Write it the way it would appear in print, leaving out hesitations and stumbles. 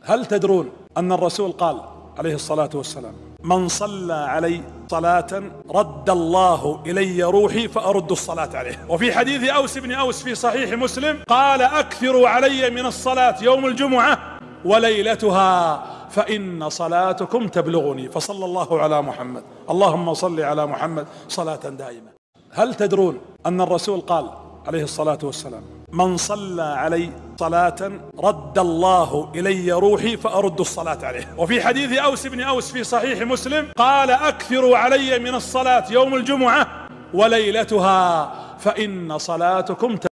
هل تدرون أن الرسول قال عليه الصلاة والسلام: من صلى علي صلاة رد الله إلي روحي فأرد الصلاة عليه. وفي حديث أوس بن أوس في صحيح مسلم قال: أكثروا علي من الصلاة يوم الجمعة وليلتها فإن صلاتكم تبلغني. فصلى الله على محمد، اللهم صل على محمد صلاة دائمة. هل تدرون أن الرسول قال عليه الصلاة والسلام: من صلى علي صلاة رد الله إلي روحي فأرد الصلاة عليه. وفي حديث أوس بن أوس في صحيح مسلم قال: أكثروا علي من الصلاة يوم الجمعة وليلتها فإن صلاتكم